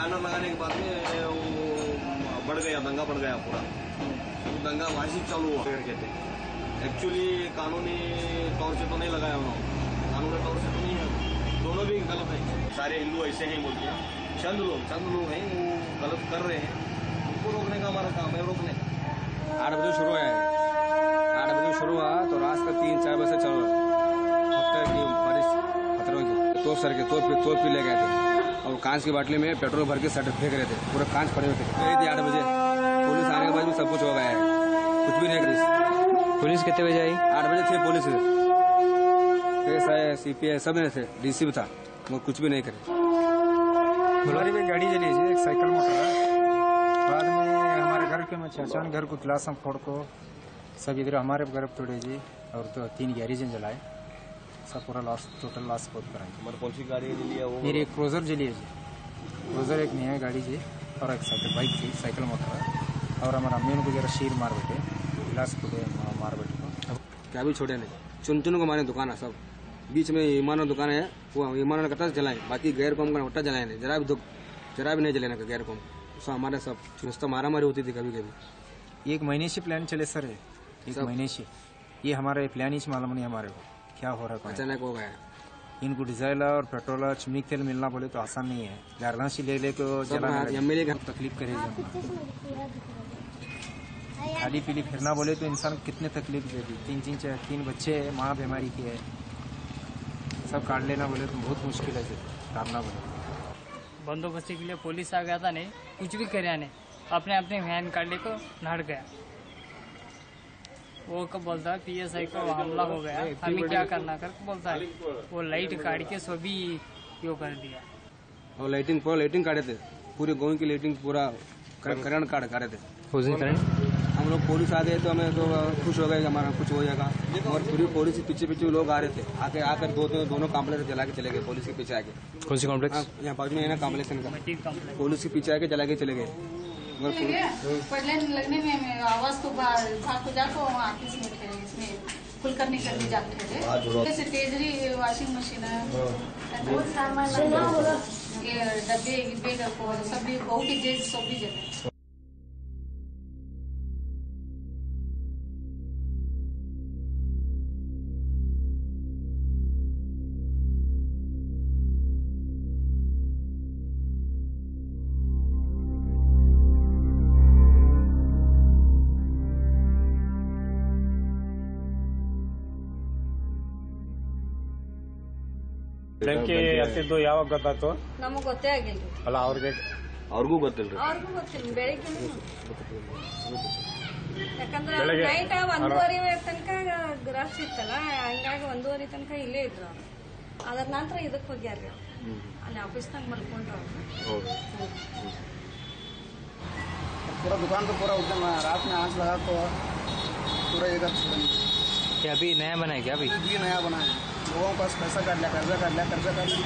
Banner लगाने के बाद में बढ़ गया, दंगा बढ़ गया पूरा। तो दंगा वहाँ से चालू हुआ कहते। एक्चुअली कानूनी तौर से तो नहीं लगाया उन्होंने, कानूनी तौर से तो नहीं है, दोनों भी गलत है। सारे हिंदू ऐसे हैं बोलते हैं, चंद लोग हैं वो गलत कर रहे हैं, उनको रोकने का हमारा काम है, रोकने का। 8 बजे शुरू है, 8 बजे शुरू हुआ तो रात का 3-4 बजे चलो की बारिश खतरों की तोप सर के तोप भी ले गए थे और कांच की बाटली में पेट्रोल भर के सट फेंक रहे थे, पूरे कांच पड़े हुए थे। 8 बजे पुलिस आने के बाद भी सब कुछ हो गया है, कुछ भी नहीं करी। पुलिस कितने बजे आई? 8 बजे थे पुलिस, CPI सब में थे, DC भी था, वो कुछ भी नहीं करे। हमारी भी गाड़ी चली थी, एक साइकिल मोटर बाद में हमारे घर के में अचानक घर को गिलास हम फोड़ को सब इधर हमारे घर तोड़े जी और तो 3 गैरेज जलाए, सब पूरा लॉस, टोटल लॉस बहुत कराए। हमारे कौन सी गाड़ी लिया वो? मेरी एक क्रोजर जली है जी, क्रोजर एक नया गाड़ी जी और एक साइकिल बाइक थी, साइकिल मोटर और हमारा अम्मी को जरा शीर मार बैठे, गिलास फूटे मार बैठे। क्या भी छोड़े नहीं, चुन को मारे दुकान है सब, बीच में ईमान दुकान है, वो ईमान कट्टा जलाए, बाकी गैर कौम का वट्टा जलाए नहीं, जरा भी नहीं जलाने का गैर कौम। सब हमारे सब चुनस्ता मारा मारी होती थी कभी कभी। 1 महीने से प्लान चले सर, 1 महीने से ये हमारे प्लान ही मालूम नहीं हमारे को क्या हो रहा है, अचानक हो गया। इनको डीजल और पेट्रोल और चिमनी तेल मिलना बोले तो आसान नहीं है, गारना से ले को जलाना तकलीफ करेगी। खाली पीली फिरना बोले तो इंसान कितने तकलीफ देती, 3 बच्चे है, माँ बीमारी की है, सब काट लेना बोले तो बहुत मुश्किल है काटना बोले। बंदोबस्ती के लिए पुलिस आ गया था, नहीं कुछ भी कराया नहीं, अपने वैन गाड़ी को नहट गया। वो कब बोलता है PSI को हमला हो गया, हमें क्या करना कर बोलता है, वो लाइट काट के सभी यो कर दिया। और लाइटिंग काटे थे, पूरे गाँव की लाइटिंग पूरा करंट काटे थे। हम लोग पुलिस आ गए तो हमें तो खुश हो गए कि हमारा कुछ हो जाएगा, और पूरी पुलिस पीछे लोग आ रहे थे, आकर दोनों कॉम्प्लेक्स जला के चले गए, पुलिस के पीछे आके। कौन सी कॉम्प्लेक्स? यहाँ बाजू में है ना कॉम्प्लेक्स का, पुलिस के पीछे आके जला के चले गए। पढ़ने लगने में आवाज तो भाग को जाकर वहाँ ऑफिस में थे, इसमें फुल करने जाते थे। जैसे तेजरी वॉशिंग मशीन है, डब्बे सब भी बहुत ही तेज सब भी जगह। ಬೆಂಕಿ ಹತ್ತಿದ್ದು ಯಾವಾಗ ಗೊತ್ತಾಯ್ತು? ನಮಗೆ ಗೊತ್ತೇ ಆಗಿಲ್ಲ ಅಲ್ಲ ಅವ್ರಿಗೂ ಗೊತ್ತಿಲ್ಲ, ಬೆಳಿಗ್ಗೆ ಯಾಕಂದ್ರೆ ನೈಟ್ 1:30 ತನಕ ರಶ್ ಇತ್ತಲ್ಲ, ಹಂಗಾಗಿ 1:30 ತನಕ ಇಲ್ಲೇ ಇದ್ರು. ಅದ್ರ ನಂತರ ಇದಕ್ಕೆ ಹೋಗ್ಯಾರ್ರಿ, ಅಲ್ಲಿ ಆಫೀಸ್ನಾಗ ಮಲ್ಕೊಂಡ್ರು. पूरा दुकान तो पूरा एकदम रात में आंच लगा तो पूरा इधर क्या अभी नया बना है? क्या अभी नया बना है, लोगों का पैसा काट लिया, कर्जा काट लिया।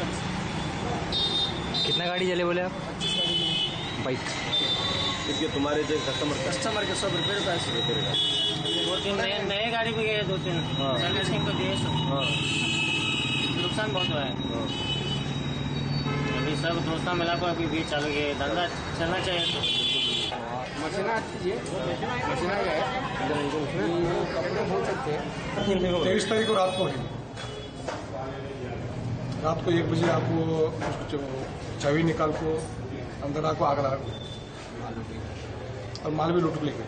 कितना गाड़ी जले बोले आप? 25 बाइक। इसके तुम्हारे जो कस्टमर के सब रिपेयर का 2-3 नए गाड़ी भी गए, 2-3 सर्विसिंग को दिए, नुकसान बहुत हुआ है। अभी सब दोस्तों मिला को अभी भी चालू है, धंधा चलना चाहिए। मशीना चाहिए, मशीना है कपड़े बोल सकते हैं। 23 तारीख को रात को 1 बजे आपको चाबी निकाल को अंदर आको आग लगा और माल भी लूट लेंगे।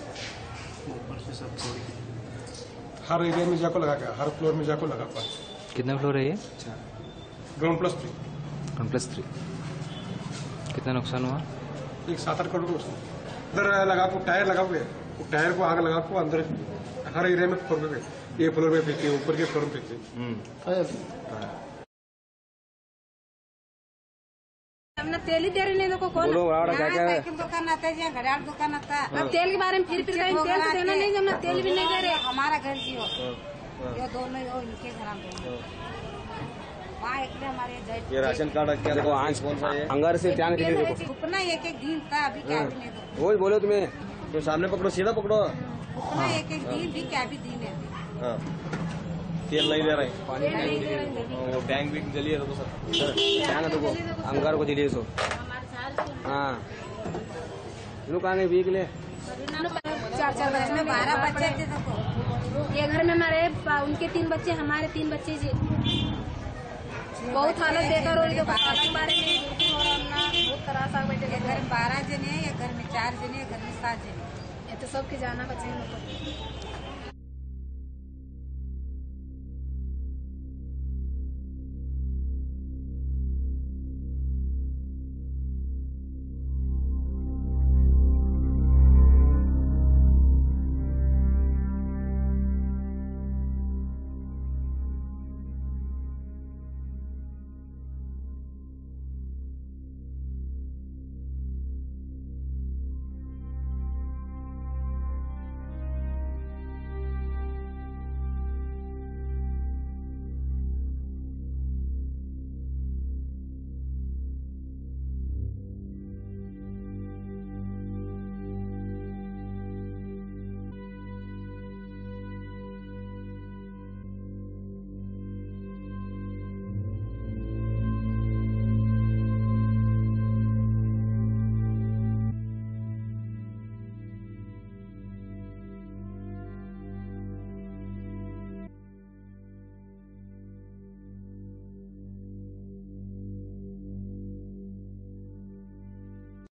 हर एरिया में जाको लगा के, हर फ्लोर में जाको लगा पाए। कितना फ्लोर है ये? ग्राउंड +3। +3। कितना नुकसान हुआ? एक 7-8 करोड़ को अंदर लगा को टायर लगा हुए, वो टायर को आग लगा को अंदर हर एरिया में फ्लोर पे, ये फ्लोर में फेंकते, ऊपर के फ्लोर में फेंकते। हमने तेल ही दे रही नहीं, देखो कौन साइकिल दुकान आता है, घड़ियाल दुकान आता है। अब तेल के बारे में फिर कहीं तेल तो देना नहीं, हमने तेल भी नहीं दे रहे। हमारा घर जी हो, ये दोनों इनके घर वहाँ एक हमारे ये राशन कार्ड क्या देखो, आंच अंगार से ध्यान कीजिए, देखो रुकना एक दिन था, अभी क्या भी नहीं दो। वही बोलो तुम्हें, तो सामने पकड़ो, सीधा पकड़ो। रुकना एक दिन भी क्या भी दिन है। तेल नहीं दे रहे, टैंक भी जलिए, अंगार को जलिए सो। हाँ लोग आने वीक ले 4 बच्चे में 12 बच्चे थे। देखो ये घर में हमारे उनके 3 बच्चे, हमारे 3 बच्चे जी। बहुत हालत बेकार हो रही है। बहुत तरह से बैठे घर में 12 जने, या घर में 4 जने, घर में 7 जने, ये तो सबके जाना बच्चे।